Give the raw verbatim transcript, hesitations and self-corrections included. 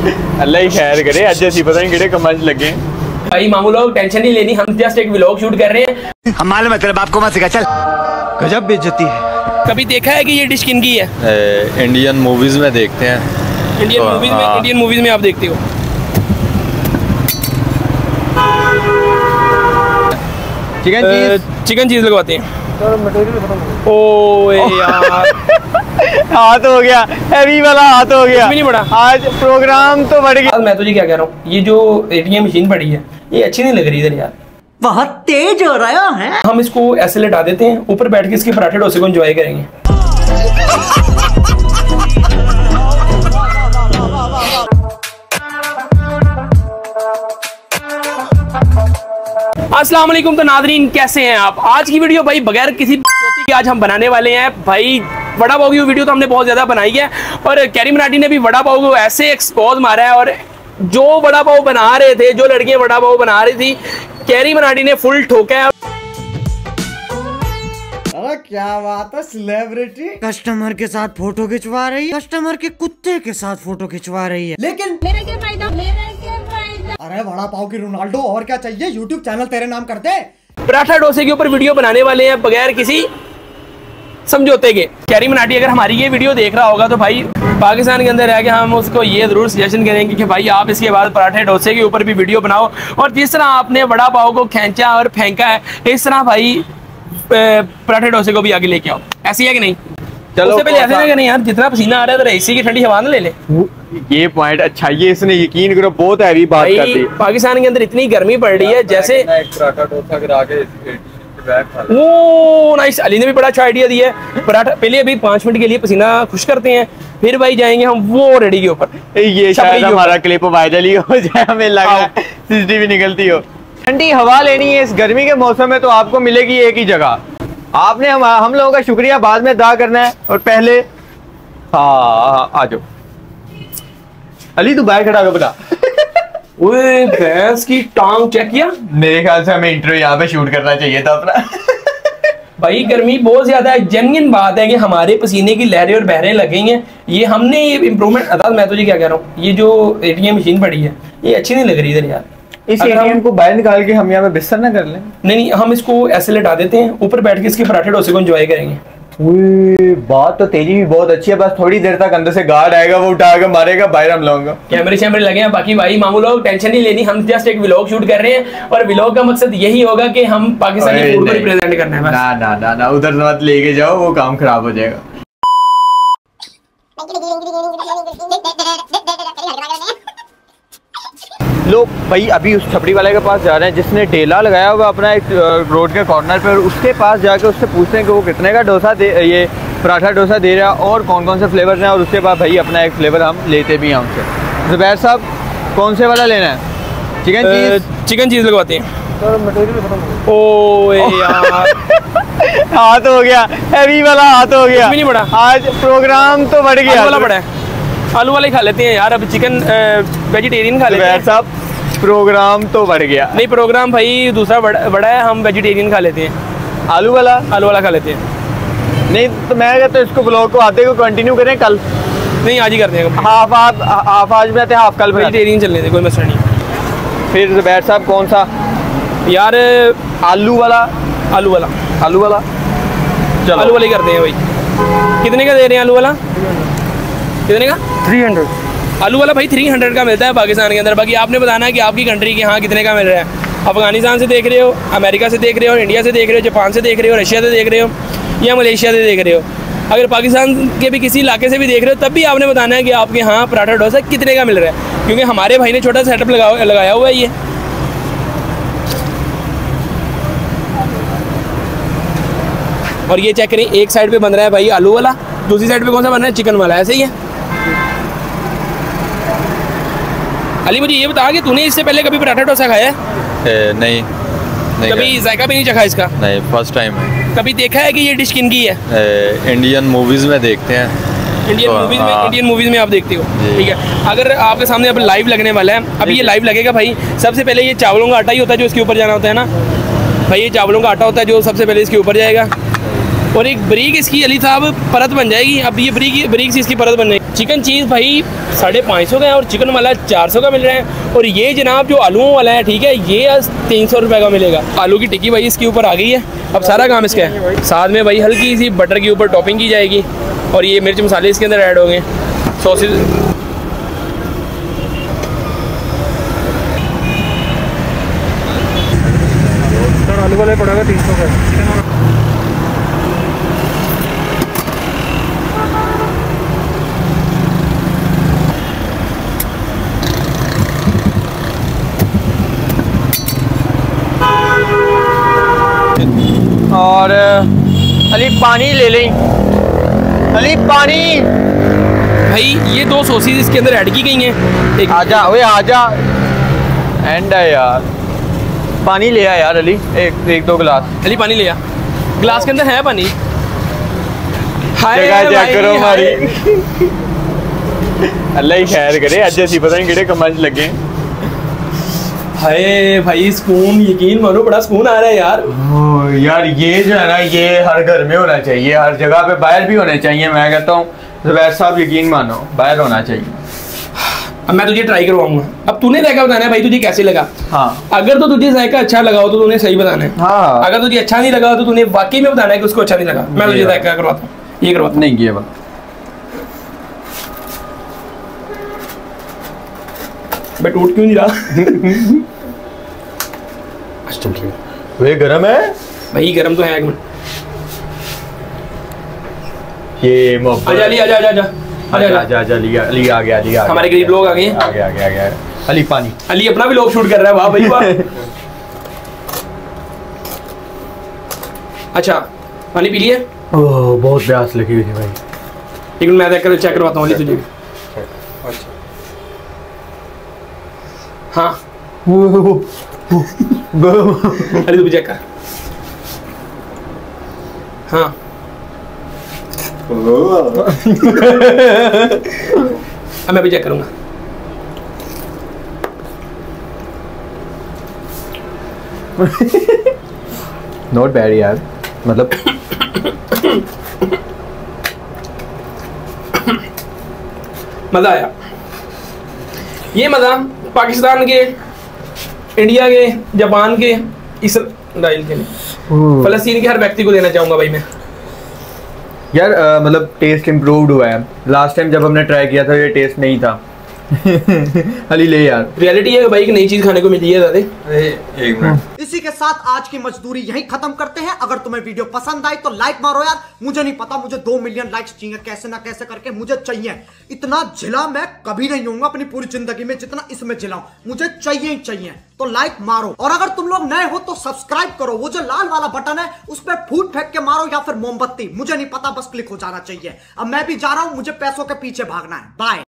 अल्लाह ही खैर करे। अज असी पता नहीं किहड़े कमां च लगे भाई। मामू लोग टेंशन नहीं लेनी, हम जस्ट एक व्लॉग शूट कर रहे हैं। हमारे मतलब आपको मत सिखा, चल गजब बेइज्जती है। कभी देखा है कि ये डिश किन की है? ए, इंडियन मूवीज में देखते हैं। इंडियन तो, मूवीज में इंडियन मूवीज में आप देखते हो? चिकन चीज चिकन चीज लगवाते हैं। ओ यार हाथ हो गया, हैवी वाला हाथ हो गया। नहीं बढ़ा आज प्रोग्राम तो बढ़ गया। मैं तुझे क्या कह रहा हूँ, ये जो एटीएम मशीन पड़ी है ये अच्छी नहीं लग रही इधर यार, बहुत तेज हो रहा है। हम इसको ऐसे लेटा देते हैं, ऊपर बैठ के इसके पराठे डोसे को एंजॉय करेंगे। अस्सलाम वालेकुम। तो नादरीन कैसे हैं आप? आज की वीडियो भाई बगैर किसी के आज हम बनाने वाले हैं भाई वड़ा पाव की वीडियो तो हमने बहुत ज्यादा बनाई है, और कैरी मराठी ने भी वड़ा पाव को ऐसे एक्सपोज मारा है, और जो वड़ा पाव बना रहे थे, जो लड़कियां वड़ा पाव बना रही थी, कैरी मराठी ने फुल ठोका है। अरे क्या बात है, सेलिब्रिटी कस्टमर के साथ फोटो खिंचवा रही है, कस्टमर के कुत्ते के साथ फोटो खिंचवा रही है, लेकिन मेरा क्या फायदा, मेरा क्या फायदा? अरे वड़ा पाव की रोनाल्डो, और क्या चाहिए? यूट्यूब चैनल तेरे नाम कर दे। पराठा डोसे के ऊपर वीडियो बनाने वाले हैं बगैर किसी समझौते के। कैरी मराठी अगर हमारी ये वीडियो देख रहा होगा तो भाई पाकिस्तान के अंदर रह के हम उसको ये जरूर सजेशन करेंगे कि भाई आप इसके बाद पराठे डोसे के ऊपर भी वीडियो बनाओ, और जिस तरह आपने वड़ा पाव को खींचा और फेंका है इस तरह भाई पराठे डोसे को भी आगे लेके आओ। ऐसी है कि नहीं? चलो उससे पहले ऐसे ना करें यार, जितना पसीना आ रहा है तो एसी की ठंडी हवा ना ले ले। ये पॉइंट अच्छा, ये इसने यकीन करो बहुत हैवी बात कर दी। पाकिस्तान के अंदर इतनी गर्मी पड़ रही है, जैसे पराठा डोसा गिरा के ओ नाइस। अली ने भी बड़ा अच्छा आइडिया दिया है। पराठा पहले अभी पांच मिनट के लिए पसीना खुश करते हैं, फिर भाई जाएंगे हम वो रेडी के ऊपर। ये शायद हमारा क्लिप वायरल ही हो जाए, हमें लगा सीसीटीवी निकलती हो। ठंडी हवा लेनी है इस गर्मी के मौसम में तो आपको मिलेगी एक ही जगह। आपने हम हम लोगों का शुक्रिया बाद में अदा करना है, और पहले हाँ आ जाओ। अली तू बाहर खड़ा हो बता। ओए भैंस की टांग चेक किया? मेरे ख्याल से हमें इंटरव्यू यहाँ पे शूट करना चाहिए था अपना। भाई गर्मी बहुत ज्यादा है, जेन्युइन बात है कि हमारे पसीने की लहरें और बहरें लगी हैं। ये हमने ये इम्प्रूवमेंट अदा। मैं तुझे क्या कह रहा हूँ, ये जो एटीएम मशीन पड़ी है ये अच्छी नहीं लग रही इधर यार। इस एटीएम को बाहर निकाल के हम यहाँ पे बिस्तर ना कर लें? नहीं नहीं, हम इसको ऐसे लेटा देते हैं, ऊपर बैठ के इसके पराठे डोसे को एंजॉय करेंगे। बात तो तेरी भी बहुत अच्छी है, बस थोड़ी देर तक अंदर से गार्ड आएगा, वो उठा के मारेगा, बाहर हम लोगों कैमरे शैमरे लगे हैं। बाकी भाई मामू लोग टेंशन नहीं लेनी, हम जस्ट एक व्लॉग शूट कर रहे हैं, और व्लॉग का मकसद यही होगा कि हम पाकिस्तानी फूड को रिप्रेजेंट करना है बस। ना ना ना ना उधर मत लेके जाओ, वो काम खराब हो जाएगा। लो भाई अभी उस छपड़ी वाले के पास जा रहे हैं जिसने ठेला लगाया हुआ अपना एक रोड के कॉर्नर पे, और उसके पास जाके उससे पूछते हैं कि वो कितने का डोसा दे, ये पराठा डोसा दे रहा है और कौन कौन से फ्लेवर हैं, और उसके बाद भाई अपना एक फ्लेवर हम लेते भी हैं उनसे। जुबैर साहब कौन से वाला लेना है? चिकन चीज चिकन चीज लगवाते हैं। ओ यार हाथ हो गया, हैवी वाला हाथ हो गया। नहीं बढ़ा आज प्रोग्राम तो बढ़ गया। वाला बड़ा है, आलू वाले खा लेते हैं यार, अब चिकन वेजिटेरियन खा लेते हैं। साहब प्रोग्राम तो बढ़ गया। नहीं प्रोग्राम भाई दूसरा बड़ा, बड़ा है, हम वेजिटेरियन खा लेते हैं। आलू वाला आलू वाला खा लेते हैं। नहीं तो मैं कहता हूँ इसको ब्लॉग को आते को कंटिन्यू करें कल। नहीं आज ही करते हैं, हाफ हाफ हाफ आज में आते हैं, हाफ कल वेजिटेरियन चलने थे, कोई मसला नहीं। फिर जुबैर साहब कौन सा? यार आलू वाला आलू वाला आलू वाला चलो आलू वाला ही करते हैं भाई। कितने का दे रहे हैं आलू वाला? कितने का? थ्री हंड्रेड आलू वाला भाई थ्री हंड्रेड का मिलता है पाकिस्तान के अंदर। बाकी आपने बताना है कि आपकी कंट्री के यहाँ कितने का मिल रहा है। अफगानिस्तान से देख रहे हो, अमेरिका से देख रहे हो, इंडिया से देख रहे हो, जापान से देख रहे हो, रशिया से देख रहे हो, या मलेशिया से देख रहे हो। अगर पाकिस्तान के भी किसी इलाके से भी देख रहे हो तब भी आपने बताना है कि आपके यहाँ पराठा डोसा कितने का मिल रहा है, क्योंकि हमारे भाई ने छोटा सेटअप लगा लगाया हुआ है ये। और ये चेक करें, एक साइड पे बन रहा है भाई आलू वाला, दूसरी साइड पे कौन सा बन रहा है? चिकन वाला। ऐसे ही है। अली मुझे ये बता कि तूने इससे पहले कभी पराठा डोसा खाया है? नहीं, नहीं कभी जायका भी नहीं चखा इसका? नहीं, फर्स्ट टाइम है। कभी देखा है कि ये डिश किन की है? ए, इंडियन मूवीज में देखते हैं। इंडियन तो, मूवीज में इंडियन मूवीज में आप देखते हो, ठीक है। अगर आपके सामने अब लाइव लगने वाला है, अभी ये लाइव लगेगा भाई। सबसे पहले ये चावलों का आटा ही होता है जो इसके ऊपर जाना होता है ना भाई, ये चावलों का आटा होता है जो सबसे पहले इसके ऊपर जाएगा, और एक बरीक इसकी अली साहब परत बन जाएगी। अब ये बरीक बरीक सी इसकी परत बन जाएगी। चिकन चीज़ भाई साढ़े पाँच सौ का है और चिकन वाला चार सौ का मिल रहा है। और ये जनाब जो आलूओं वाला है, ठीक है, ये तीन सौ रुपये का मिलेगा। आलू की टिक्की भाई इसके ऊपर आ गई है। अब सारा काम इसका है। साथ में भाई हल्की सी बटर के ऊपर टॉपिंग की जाएगी और ये मिर्च मसाले इसके अंदर ऐड होंगे। सॉसेज आलू वाले पड़ेगा तीन सौ का। और अली पानी ले लें, अली पानी। भाई ये दो सॉसेज इसके अंदर ऐड की गई हैं। एक आजा ओए आजा, एंड है यार। पानी ले आ यार अली, एक एक दो गिलास। अली पानी ले आ, गिलास के अंदर है पानी। हाय जगह चेक करो भाई, हमारी। हाय। अल्लाह ही खैर करे, अज असी पता नहीं किहड़े कमां च लगे। हाय भाई सुकून, यकीन मानो बड़ा सुकून आ रहा है यार। ओ, यार ये जो है ना, ये हर घर में होना चाहिए, हर जगह पे बाहर भी होने चाहिए। मैं कहता हूँ ज़ुबैर साहब यकीन मानो, बाहर होना चाहिए। अब मैं तुझे ट्राई करवाऊंगा। अब तूने जायका बताना है भाई तुझे कैसे लगा। हाँ, अगर तो तुझे जायका अच्छा लगा हो तो तूने सही बताना है। हाँ। अगर तुझे अच्छा नहीं लगा हो तो तूने वाकई में बताना है कि उसको अच्छा नहीं लगा। मैं तुझे जायका करवाता हूँ, ये करवाता हूँ। नहीं ये बात मैं टूट क्यों नहीं रहा? वे गरम है भाई गरम तो है। एक मिनट, ये मोहब्बत। आजा अली, आजा आजा आजा आजा आजा आजा, अली अली आ गया, अली आ गया। हमारे गरीब लोग आ गए हैं। आ गया आ गया आ गया। अली पानी। अली अपना भी लोग शूट कर रहा है, वाह भाई वाह। अच्छा पानी पी लिए? ओह बहुत प्यास लगी हुई थी भाई। एक मिनट मैं देख कर चेक करवाता हूँ अली तुझे। हाँ अली तू भी चेक कर। हाँ अब मैं भी चेक करूंगा। नॉट बैड यार, मतलब मज़ा आया। ये मज़ा पाकिस्तान के, इंडिया के, जापान के, इसराइल के, फलस्तीन के हर व्यक्ति को देना चाहूँगा भाई मैं। यार आ, मतलब टेस्ट इम्प्रूव्ड हुआ है। लास्ट टाइम जब हमने ट्राई किया था ये टेस्ट नहीं था। अली ले यार, रियलिटी है भाई कि नई चीज़ खाने को मिली है दादे। एक मिनट। इसी के साथ आज की मजदूरी यहीं खत्म करते हैं। अगर तुम्हें वीडियो पसंद आई तो लाइक मारो यार। मुझे नहीं पता, मुझे दो मिलियन लाइक्स चाहिए, कैसे ना कैसे करके मुझे चाहिए। इतना झिला मैं कभी नहीं होऊंगा अपनी पूरी जिंदगी में जितना इसमें झिलाऊं। मुझे चाहिए ही चाहिए, तो लाइक मारो। और अगर तुम लोग नए हो तो सब्सक्राइब करो। वो जो लाल वाला बटन है उस पर फूट फेंक के मारो या फिर मोमबत्ती, मुझे नहीं पता, बस क्लिक हो जाना चाहिए। अब मैं भी जा रहा हूं, मुझे पैसों के पीछे भागना है। बाय।